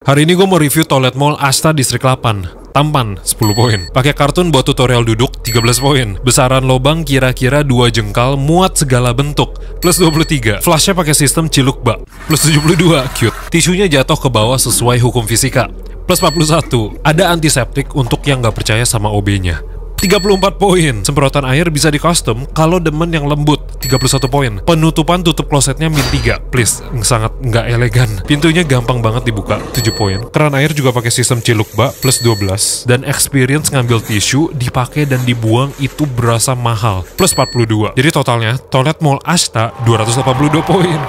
Hari ini gue mau review toilet mall Asta Distrik 8. Tampan 10 poin. Pakai kartun buat tutorial duduk 13 poin. Besaran lobang kira-kira 2 jengkal, muat segala bentuk plus 23. Flashnya pakai sistem ciluk bak plus 72. Cute. Tisunya jatuh ke bawah sesuai hukum fisika plus 41. Ada antiseptik untuk yang gak percaya sama OB-nya. 34 poin. Semprotan air bisa di custom kalau demen yang lembut. 31 poin. Penutupan tutup klosetnya min 3. Please, sangat nggak elegan. Pintunya gampang banget dibuka. 7 poin. Keran air juga pakai sistem ciluk bak plus 12. Dan experience ngambil tisu, dipakai dan dibuang itu berasa mahal. Plus 42. Jadi totalnya, toilet mall Asta 282 poin.